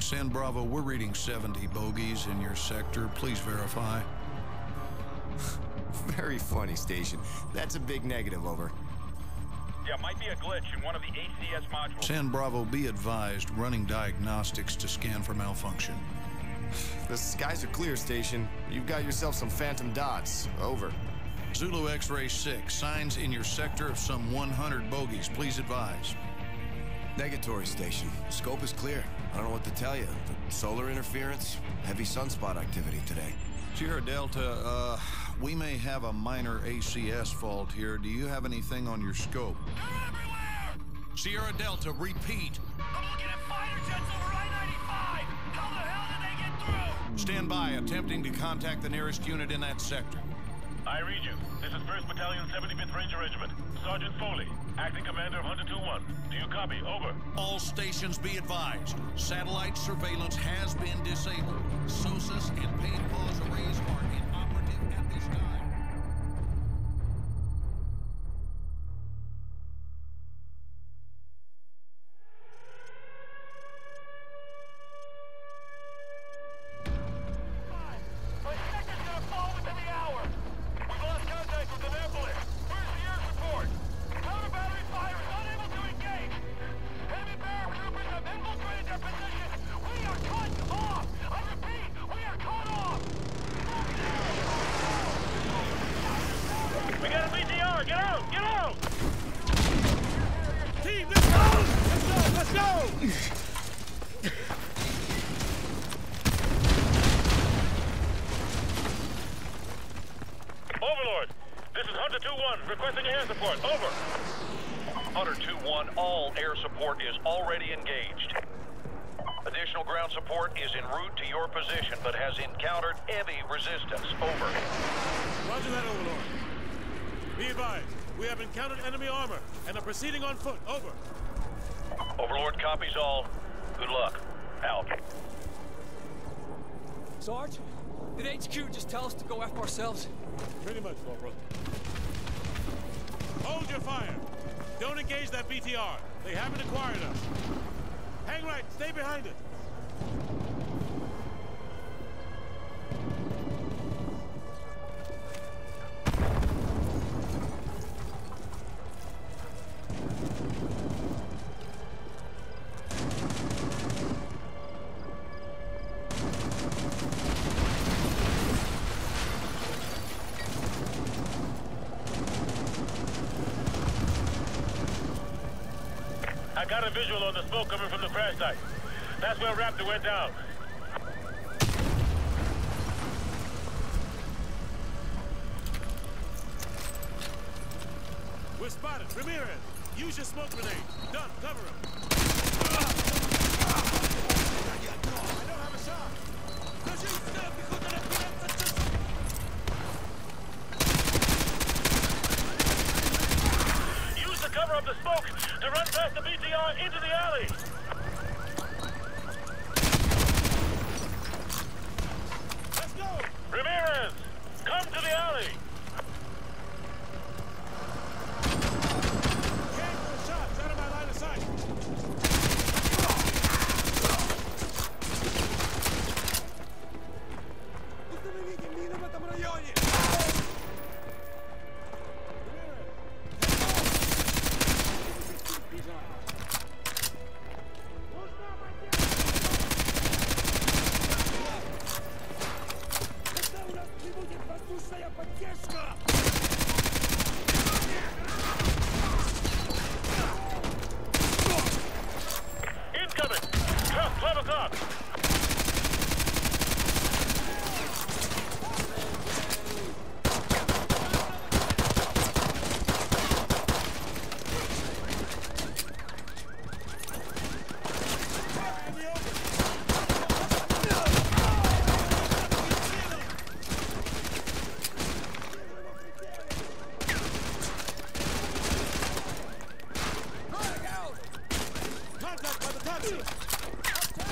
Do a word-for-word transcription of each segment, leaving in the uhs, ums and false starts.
San Bravo, we're reading seventy bogeys in your sector. Please verify. Very funny, Station. That's a big negative, over. Yeah, might be a glitch in one of the A C S modules. San Bravo, be advised, running diagnostics to scan for malfunction. The skies are clear, Station. You've got yourself some phantom dots. Over. Zulu X-Ray six, signs in your sector of some one hundred bogeys. Please advise. Negatory, Station. The scope is clear. I don't know what to tell you. The solar interference, heavy sunspot activity today. Sierra Delta, uh, we may have a minor A C S fault here. Do you have anything on your scope? They're everywhere! Sierra Delta, repeat. I'm looking at fighter jets over I ninety-five! How the hell did they get through? Stand by, attempting to contact the nearest unit in that sector. I read you. This is first Battalion, seventy-fifth Ranger Regiment. Sergeant Foley, acting commander of Hunter two one. Do you copy? Over. All stations be advised. Satellite surveillance has been disabled. S O S A S and paid pause arrays are inoperative at this time. My sector's gonna fall within the hour! We've lost contact with Annapolis! Where's the air support? Counter battery fire is unable to engage! Enemy paratroopers have infiltrated their position! We are cut off! I repeat, we are cut off! We got a B T R! Get out! Get out! Team, let's go! Let's go! Let's go! Overlord, this is Hunter two one, requesting air support. Over. Hunter two one, all air support is already engaged. Additional ground support is en route to your position, but has encountered heavy resistance. Over. Roger that, Overlord. Be advised, we have encountered enemy armor and are proceeding on foot. Over. Overlord copies all. Good luck. Out. Sarge, did H Q just tell us to go F ourselves? Pretty much, Corporal. Hold your fire. Don't engage that B T R. They haven't acquired us. Hang right. Stay behind it. I got a visual on the smoke coming from the crash site. That's where Raptor went down. We're spotted. Ramirez, use your smoke grenade. Done. Cover him. I don't have a shot. Use the cover of the smoke to run past the B T R into the alley. Let's go. Ramirez, come to the alley. Can't for shots out of my line of sight. Incoming. Truck, twelve o'clock. Contact by the taxi.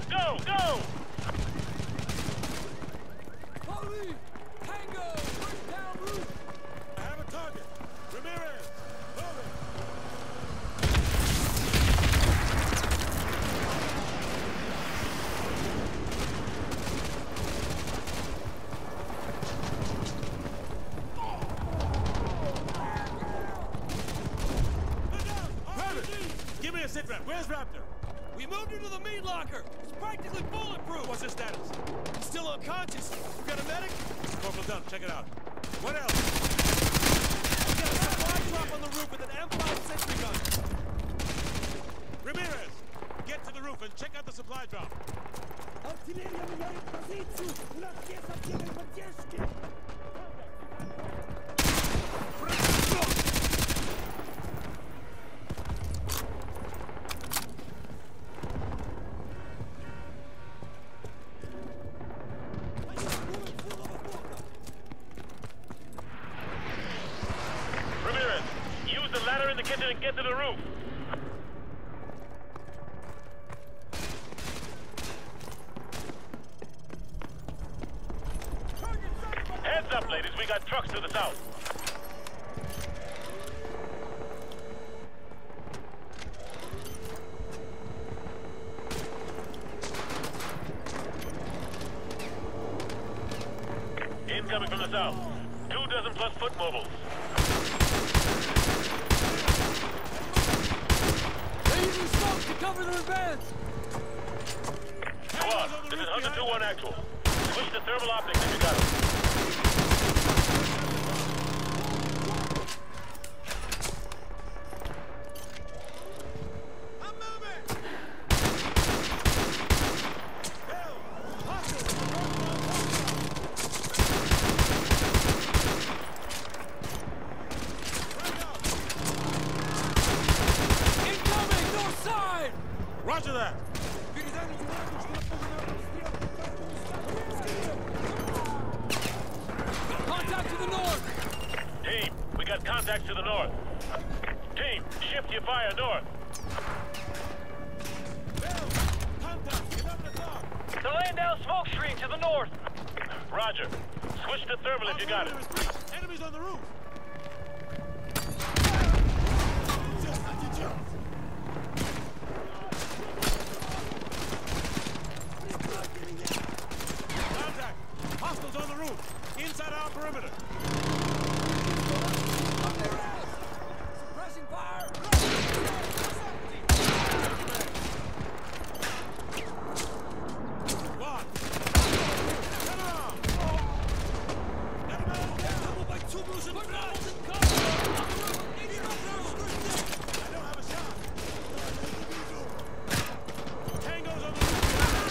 Go, go! Holy! Tango! Push down roof! I have a target. Ramirez! Over! Give me a sit rep. Where's Raptor? We moved into the meat locker! It's practically bulletproof! What's his status? He's still unconscious. We got a medic? Corporal Dunn, check it out. What else? We got a supply drop on the roof with an M five sentry gun. Ramirez, get to the roof and check out the supply drop. Артиллерия меняет позицию! У нас есть отделы поддержки! Ramirez, use the ladder in the kitchen and get to the roof. Heads up, ladies. We got trucks to the south. Incoming from the south. Two dozen plus foot mobiles. They're using smoke to cover their advance! Squad, this is Hunter two one actual. Switch to thermal optics if you got them. Incoming! North side! Roger that. Contact to the north! Team, we got contacts to the north. Team, shift your fire north. Contact, eleven o'clock. They're laying down smoke screen to the north. Roger. Switch to thermal if you got it. Enemies on the roof. Contact. Hostiles on the roof. Inside our perimeter. Suppressing fire! Squad. Turn around. Get him out. Double by two moves and rebels in cover! I don't have a shot. Tango's on the roof.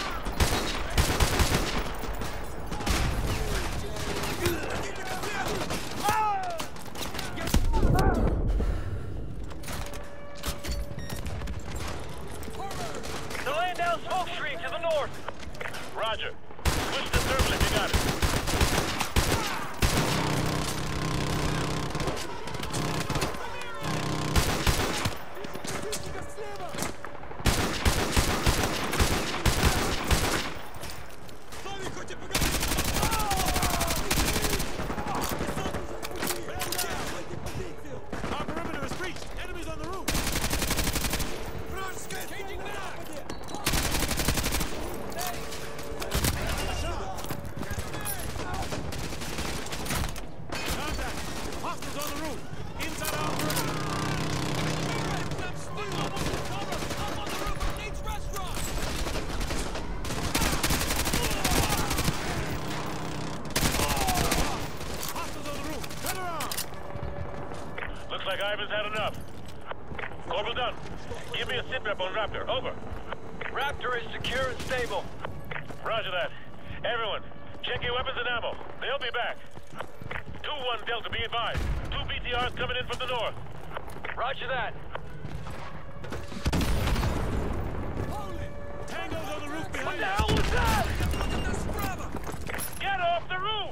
They're laying down smoke screen to the north. Roger. Switch to thermal if you got it. Our perimeter is breached. Enemies on the roof. Changing back! Contact. Hostiles on the roof. Inside our perimeter. Hostiles on the roof. Turn around. Looks like Ivan's had enough. Corporal Dunn, give me a sit rep on Raptor. Over. Raptor is secure and stable. Roger that. Everyone, check your weapons and ammo. They'll be back. two one Delta, be advised. Two B T Rs coming in from the north. Roger that. Tango's on the roof behind What the us. hell was that? Get off the roof!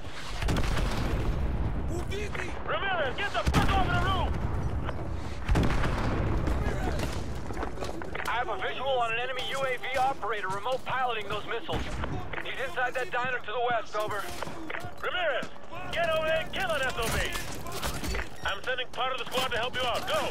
Ramirez, get the fuck off the roof! I have a visual on an enemy U A V operator remote piloting those missiles. He's inside that diner to the west, over. Ramirez, get over there and kill that S O B. I'm sending part of the squad to help you out. Go!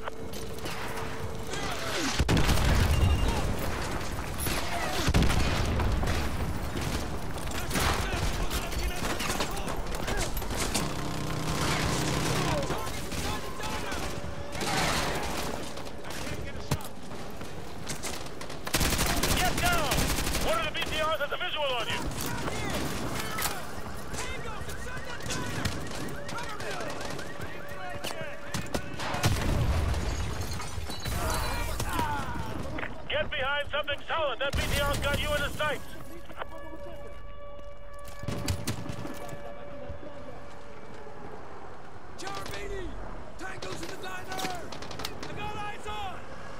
Something solid. That B T R's got you in his sights. Charmini! Tango's in the diner! I got eyes on!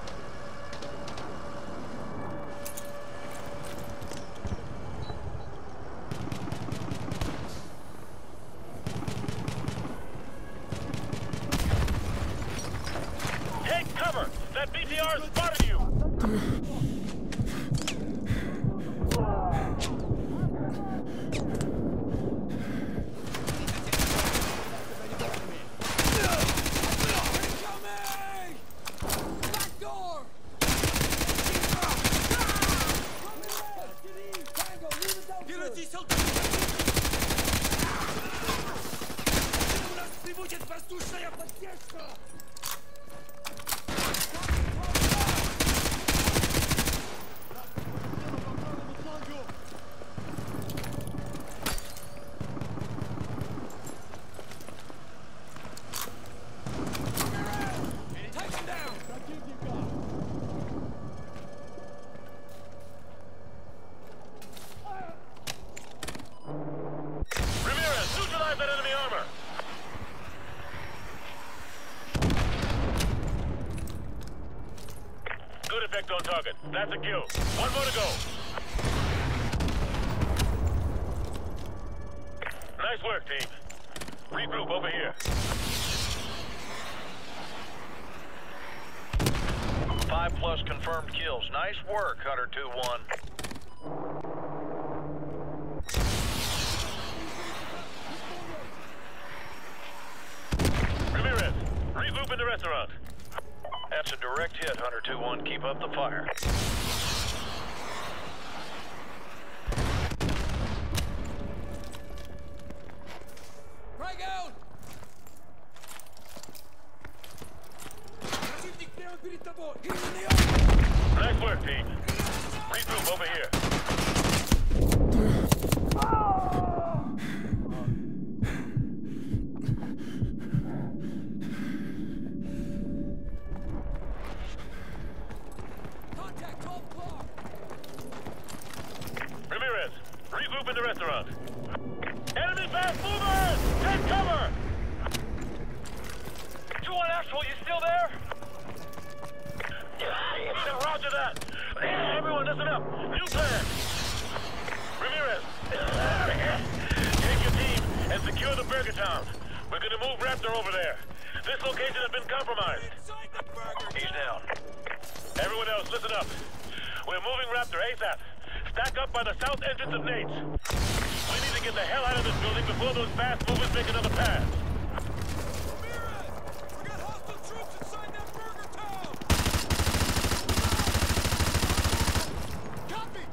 Take cover! That B T R spotted you! On target. That's a kill. One more to go. Nice work, team. Regroup over here. Five plus confirmed kills. Nice work, Hunter two one. Ramirez, regroup in the restaurant. That's a direct hit, Hunter two one. Keep up the fire. Frag out! Противник прямо перед тобой! Nice work, team. Regroup over here. Ramirez, regroup in the restaurant. Enemy fast movers! Take cover! two one Actual, you still there? Yeah, roger that. Everyone listen up. New plan. Ramirez, take your team and secure the Burger Town. We're gonna move Raptor over there. This location has been compromised. He's down. Everyone else, listen up. We're moving Raptor ASAP. Stack up by the south entrance of Nate's. We need to get the hell out of this building before those fast movers make another pass. Ramirez! We got hostile troops inside that Burger Town! Copy!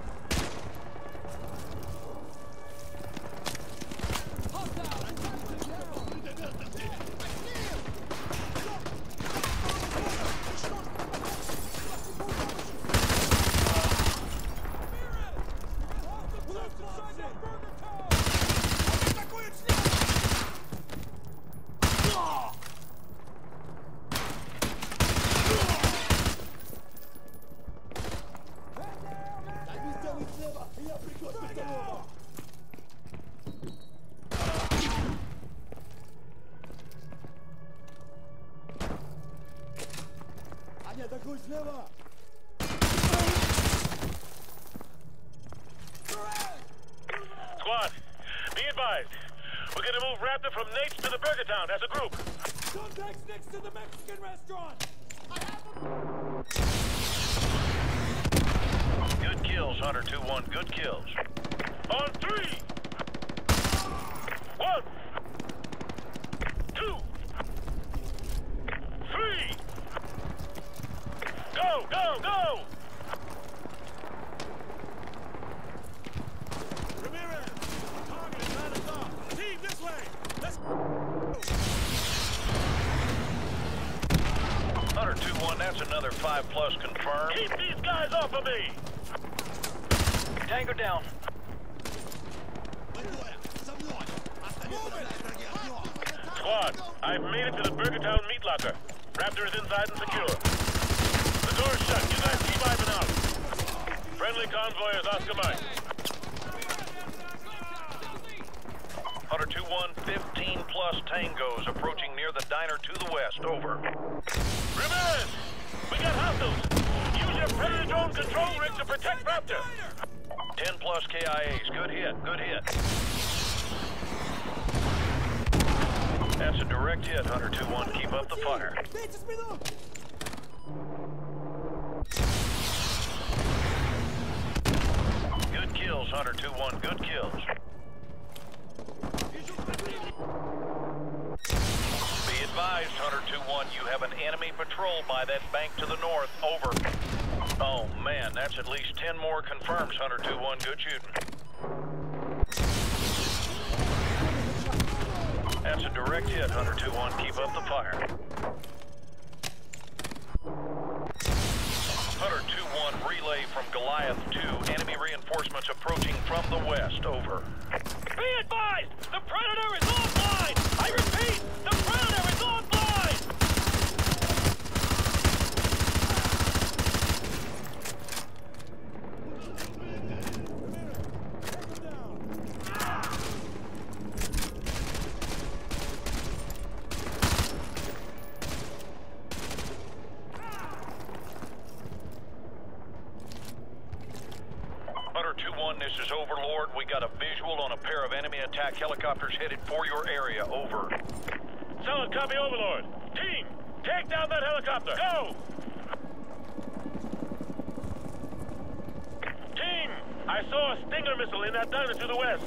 Hostile! Атакуй слева! Squad, be advised. We're gonna move Raptor from Nate's to the Burger Town as a group. Contacts next to the Mexican restaurant! I have them! Hunter two one. Good kills. On three. One. Two. Three. Go, go, go! Ramirez! Target is not as off. Team, this way! Let's Hunter two one, that's another five plus confirmed. keep these guys off of me! Tango down. Squad, I've made it to the Burgertown meat locker. Raptor is inside and secure. The door's shut. You guys keep Ivan out. Friendly convoy is Oscar Mike. Hunter two one, fifteen plus tangos approaching near the diner to the west. Over. Ramirez! We got hostiles! Use your Predator drone control rig to protect Raptor! ten plus K I As. Good hit, good hit. That's a direct hit, Hunter two one. Keep up the fire. Good kills, Hunter two one. Good kills. Be advised, Hunter two one. You have an enemy patrol by that bank to the north. Over. Oh, man. That's at least ten more confirms, Hunter two one. Good shooting. That's a direct hit, Hunter two one. Keep up the fire. Hunter two one, relay from Goliath two. Enemy reinforcements approaching from the west. Over. Be advised! The Predator is offline! I repeat, the Predator is offline! Hunter two one, this is Overlord. We got a visual on a pair of enemy attack helicopters headed for your area. Over. Solid copy, Overlord. Team, take down that helicopter. Go! Team, I saw a Stinger missile in that diner to the west.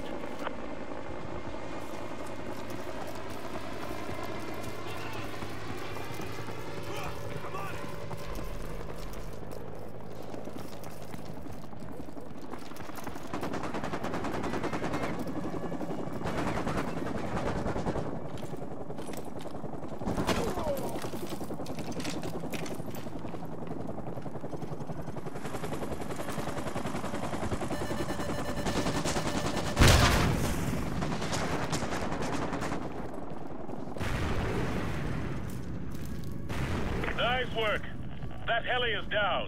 Nice work. That heli is down.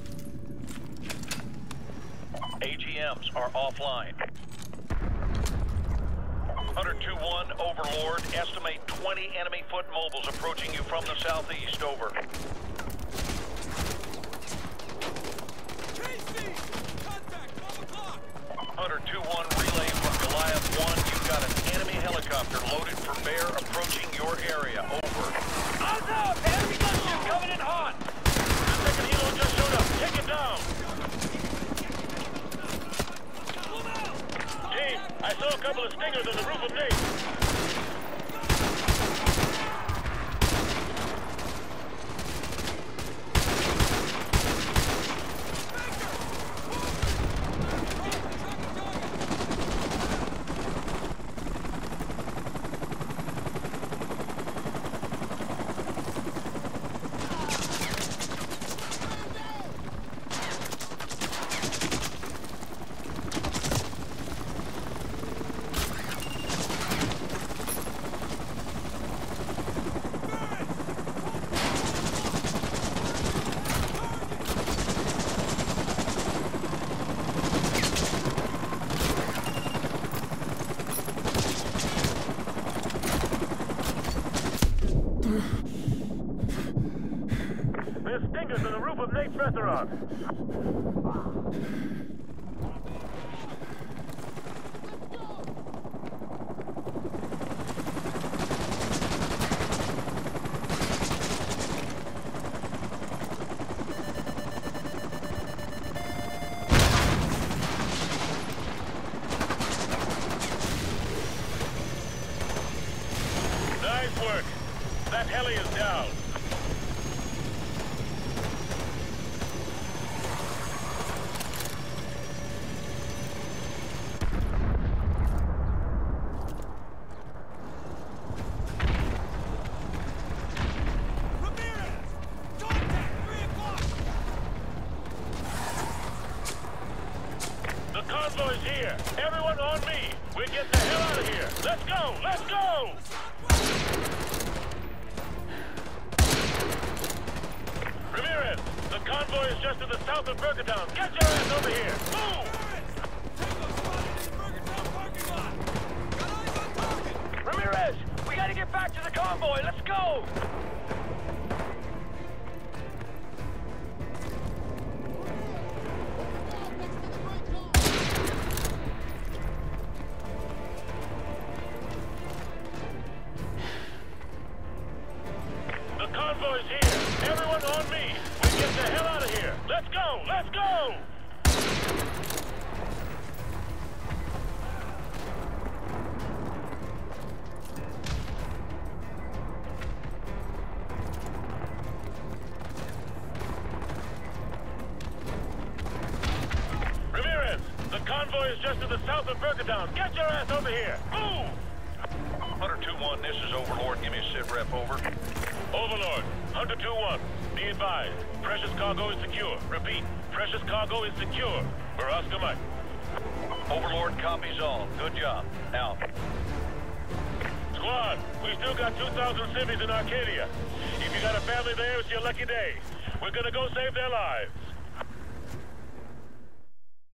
A G Ms are offline. Hunter two one, Overlord. Estimate twenty enemy foot mobiles approaching you from the southeast. Over. Hunter two one, relay from Goliath one. You've got an enemy helicopter loaded for bear approaching your area. Over. Eyes out! Enemy gunship coming in hot! The second helo just showed up. Take it down! Team, I saw a couple of Stingers on the roof of Nate. There's Stingers on the roof of Nate's restaurant. Friendly is down. Convoy's here. Everyone on me. We get the hell out of here. Let's go. Let's go. Ramirez, the convoy is just to the south of Burgertown. Get your ass over here. Move. Ramirez, we gotta get back to the convoy. Let's go. Convoy's here. Everyone on me. We get the hell out of here. Let's go. Let's go. Ramirez, the convoy is just to the south of Burgertown. Get your ass over here. Move. Hunter two one, this is Overlord. Give me a sit rep, over. Overlord, Hunter two one, be advised. Precious cargo is secure. Repeat, precious cargo is secure. We're Oscar Mike. Overlord copies all. Good job. Out. Squad, we still got two thousand civvies in Arcadia. If you got a family there, it's your lucky day. We're gonna go save their lives.